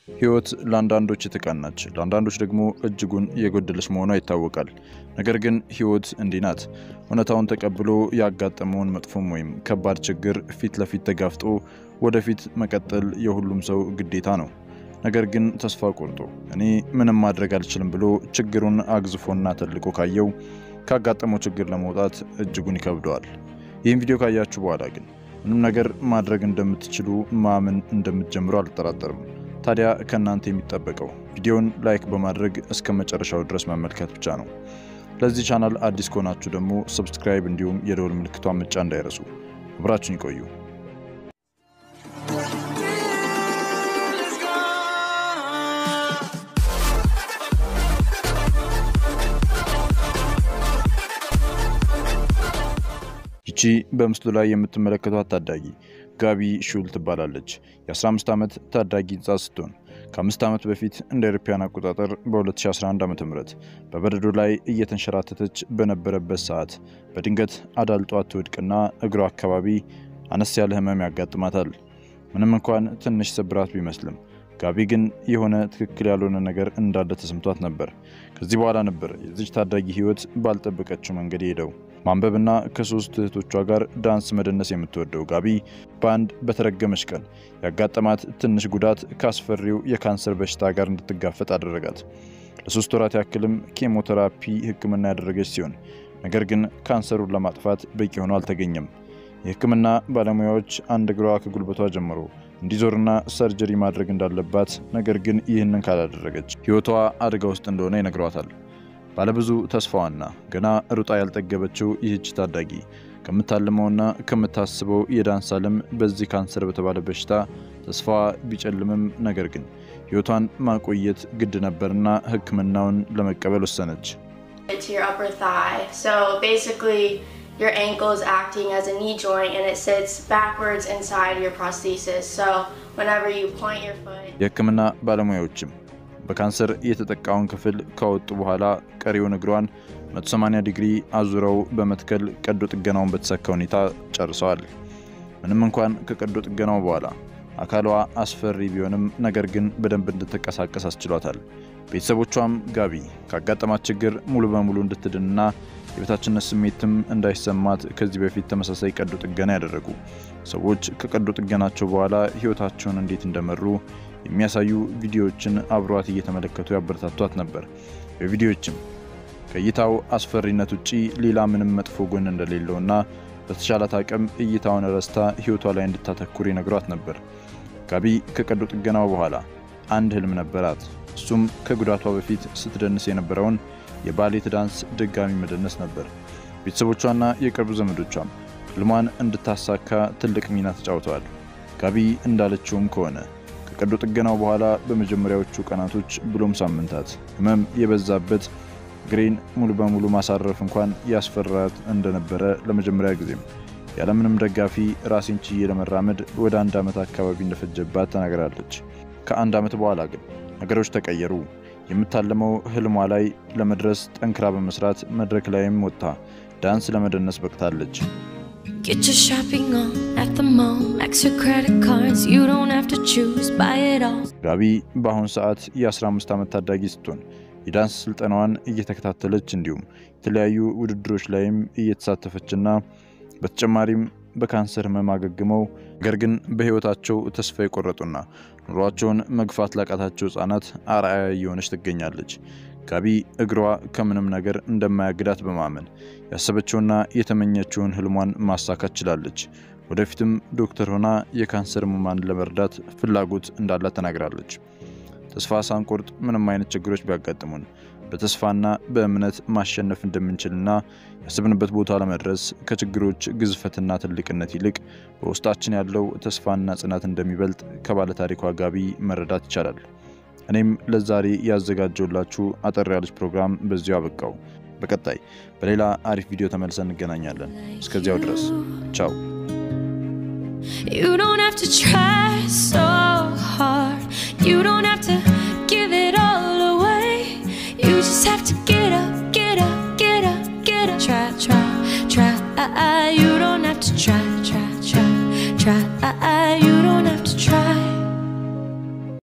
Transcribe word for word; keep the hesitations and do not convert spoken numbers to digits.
ህይወት ለአንዳንዶች የተቀናች ለአንዳንዶች ደግሞ እጅጉን የጎደለች መሆኗ ይታወቃል። ነገር ግን ህይወት እንዲህ ናት። እውነታውን ተቀብሎ ያጋጠመውን መጥፎም ወይም ከባድ ችግር ፊት ለፊት ተጋፍጦ ወደፊት መቀጠል የሁሉም ሰው ግዴታ ነው። ነገር ግን ተስፋ ቆርጦ እኔ ምንም ማድረግ አልችልም ብሎ ችግሩን አግዝፎና ተልቆ ካየው ካጋጠመው ችግር ለመውጣት እጅጉን ይከብደዋል። ይህን ቪዲዮ ካያችሁ በኋላ ግን ምንም ነገር ማድረግ እንደምትችሉ ማመን እንደምትጀምሩ አልተጠራጠርም። ታዲያ ከናንተ የሚጠበቀው ቪዲዮውን ላይክ በማድረግ እስከ መጨረሻው ድረስ መመልከት ብቻ ነው። ለዚህ ቻናል አዲስ ከሆናችሁ ደግሞ ሰብስክራይብ እንዲሁም የደወል ምልክቷን መጫን እንዳይረሱ። አብራችሁን ይቆዩ። ይቺ በምስሉ ላይ የምትመለከቷት ታዳጊ ጋቢ ሹል ትባላለች። የ15 ዓመት ታዳጊ ህጻን ስትሆን ከ5 ዓመት በፊት እንደ ዩሮፒያን አቆጣጠር በ2011 ዓመተ ምህረት በበረዶ ላይ እየተንሸራተተች በነበረበት ሰዓት በድንገት አዳልጧት ትወድቅና እግሯ አካባቢ አነስ ያለ ህመም ያጋጥማታል። ምንም እንኳን ትንሽ ስብራት ቢመስልም ጋቢ ግን የሆነ ትክክል ያልሆነ ነገር እንዳለ ተሰምቷት ነበር። ከዚህ በኋላ ነበር የዚህ ታዳጊ ህይወት ባልጠበቀችው መንገድ ሄደው ማንበብና ከሶስት እህቶቿ ጋር ዳንስ መደነስ የምትወደው ጋቢ በአንድ በተረገመች ቀን ያጋጠማት ትንሽ ጉዳት ካስፈሪው የካንሰር በሽታ ጋር እንድትጋፈጥ አደረጋት። ለሶስት ወራት ያክልም ኬሞቴራፒ ህክምና ያደረገች ሲሆን ነገር ግን ካንሰሩን ለማጥፋት በቂ ሆኖ አልተገኘም። የህክምና ባለሙያዎች አንድ እግሯ ከጉልበቷ ጀምሮ እንዲዞርና ሰርጀሪ ማድረግ እንዳለባት ነገር ግን ይህንን ካላደረገች ህይወቷ አደጋ ውስጥ እንደሆነ ይነግሯታል። ባለብዙ ተስፋዋና ገና ሩጣ ያልጠገበችው ይህች ታዳጊ ከምታልመውና ከምታስበው የዳንስ ዓለም በዚህ ካንሰር በተባለ በሽታ ተስፋዋ ቢጨልምም ነገር ግን ህይወቷን ማቆየት ግድ ነበርና ህክምናውን ለመቀበል ወሰነች። To your upper thigh. So basically your ankle is acting as a knee joint and it sits backwards inside your prosthesis. So whenever you point your foot የህክምና ባለሙያዎችም በካንሰር የተጠቃውን ክፍል ካወጡ በኋላ ቀሪውን እግሯን መቶ ሰማንያ ዲግሪ አዙረው በመትከል ቀዶ ጥገናውን በተሳካ ሁኔታ ጨርሰዋል። ምንም እንኳን ከቀዶ ጥገናው በኋላ አካሏ አስፈሪ ቢሆንም ነገር ግን በደንብ እንድትንቀሳቀስ አስችሏታል። ቤተሰቦቿም ጋቢ ካጋጠማት ችግር ሙሉ በሙሉ እንድትድንና የበታችነት ስሜትም እንዳይሰማት ከዚህ በፊት ተመሳሳይ ቀዶ ጥገና ያደረጉ ሰዎች ከቀዶ ጥገናቸው በኋላ ህይወታቸውን እንዴት እንደመሩ የሚያሳዩ ቪዲዮዎችን አብሯት እየተመለከቱ ያበረታቷት ነበር። በቪዲዮዎችም ከእይታው አስፈሪነት ውጪ ሌላ ምንም መጥፎ ጎን እንደሌለውና በተሻላት አቅም እይታውን ረስታ ህይወቷ ላይ እንድታተኩር ይነግሯት ነበር። ጋቢ ከቀዶ ጥገናው በኋላ አንድ ህልም ነበራት። እሱም ከጉዳቷ በፊት ስትደንስ የነበረውን የባሌት ዳንስ ድጋሚ መደነስ ነበር። ቤተሰቦቿና የቅርብ ዘመዶቿም ህልሟን እንድታሳካ ትልቅ ሚና ተጫውተዋል። ጋቢ እንዳለችውም ከሆነ ከቀዶ ጥገናው በኋላ በመጀመሪያዎቹ ቀናቶች ብሎም ሳምንታት ህመም የበዛበት ግሬን ሙሉ በሙሉ ማሳረፍ እንኳን ያስፈራት እንደነበረ ለመጀመሪያ ጊዜም ያለምንም ደጋፊ ራሴን ችዬ ለመራመድ ወደ አንድ ዓመት አካባቢ እንደፈጀባት ተናግራለች። ከአንድ ዓመት በኋላ ግን ነገሮች ተቀየሩ። የምታለመው ህልሟ ላይ ለመድረስ ጠንክራ በመስራት መድረክ ላይም ወጣ ዳንስ ለመደነስ በቅታለች። Get your shopping on at the mall, max your credit cards, you don't have to choose, buy it all. ጋቢ በአሁን ሰዓት የ15 ዓመት ታዳጊ ስትሆን የዳንስ ስልጠናዋን እየተከታተለች እንዲሁም የተለያዩ ውድድሮች ላይም እየተሳተፈችና በተጨማሪም በካንሰር ህመም አገግመው ነገር ግን በህይወታቸው ተስፋ የቆረጡና ኑሯቸውን መግፋት ላቃታቸው ህጻናት አርአያ እየሆነች ትገኛለች። ጋቢ እግሯ ከምንም ነገር እንደማያግዳት በማመን ያሰበችውና የተመኘችውን ህልሟን ማሳካት ችላለች። ወደፊትም ዶክተር ሆና የካንሰር ህሙማን ለመርዳት ፍላጎት እንዳላት ተናግራለች። ተስፋ ሳንቆርጥ ምንም አይነት ችግሮች ቢያጋጥሙን በተስፋና በእምነት ማሸነፍ እንደምንችልና ያሰብንበት ቦታ ለመድረስ ከችግሮች ግዝፈትና ትልቅነት ይልቅ በውስጣችን ያለው ተስፋና ጽናት እንደሚበልጥ ከባለ ታሪኳ ጋቢ መረዳት ይቻላል። እኔም ለዛሬ ያዘጋጀውላችሁ አጠር ያለች ፕሮግራም በዚሁ አበቃው። በቀጣይ በሌላ አሪፍ ቪዲዮ ተመልሰን እንገናኛለን። እስከዚያው ድረስ ቻው። You don't have to try so hard, you don't have to give it all away, you just have to get up, get up, get up, get up, try, try, try, you don't have to try, try, try, try,